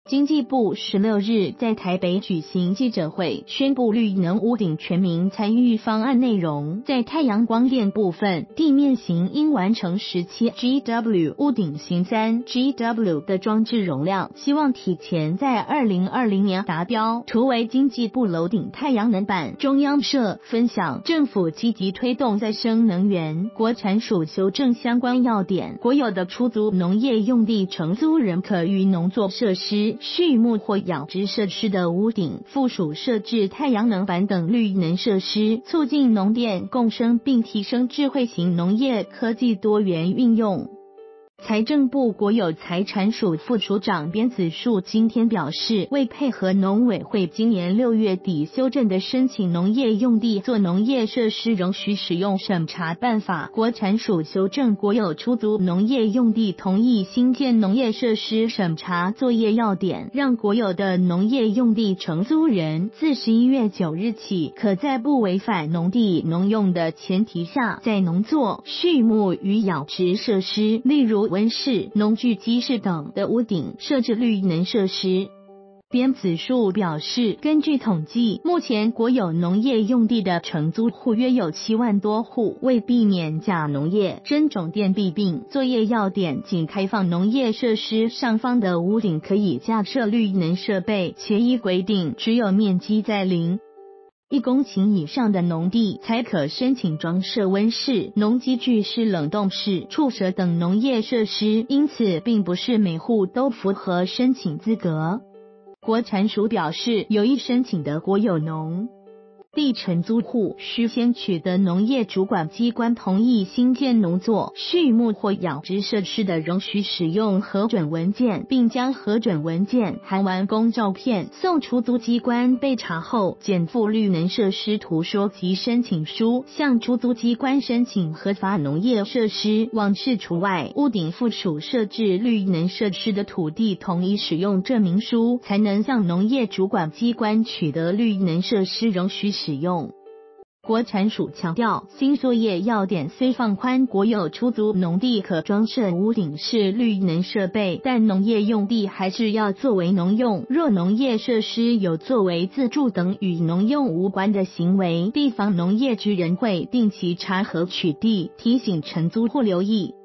经济部16日在台北举行记者会，宣布绿能屋顶全民参与方案内容。在太阳光电部分，地面型应完成17 GW， 屋顶型3 GW 的装置容量，希望提前在2020年达标。图为经济部楼顶太阳能板。中央社分享，政府积极推动再生能源，国产署修正相关要点。国有的出租农业用地承租人可于农作设施、畜牧或养殖设施的屋顶附属设置太阳能板等绿能设施，促进农电共生并提升智慧型农业科技多元运用。财政部国有财产署副署长边子树今天表示，为配合农委会今年6月底修正的申请农业用地做农业设施容许使用审查办法，国产署修正国有出租农业用地同意新建农业设施审查作业要点，让国有的农业用地承租人自11月9日起，可在不违反农地农用的前提下，在农作、畜牧与养殖设施，例如温室、农具机室等的屋顶设置绿能设施。边子树表示，根据统计，目前国有农业用地的承租户约有7万多户，为避免假农业、真种电弊病，作业要点仅开放农业设施上方的屋顶可以架设绿能设备，且依规定只有面积在0.1公顷以上的农地才可申请装设温室、农机具式冷冻室、畜舍等农业设施，因此并不是每户都符合申请资格。国产署表示，有意申请的国有农地承租户需先取得农业主管机关同意新建农作、畜牧或养殖设施的容许使用核准文件，并将核准文件含完工照片送出租机关备查后，检附绿能设施图说及申请书，向出租机关申请合法农业设施，往事除外。屋顶附属设置绿能设施的土地同意使用证明书，才能向农业主管机关取得绿能设施容许使用。国产署强调，新作业要点虽放宽国有出租农地可装设屋顶式绿能设备，但农业用地还是要作为农用。若农业设施有作为自住等与农用无关的行为，地方农业局仍会定期查核取缔，提醒承租户留意。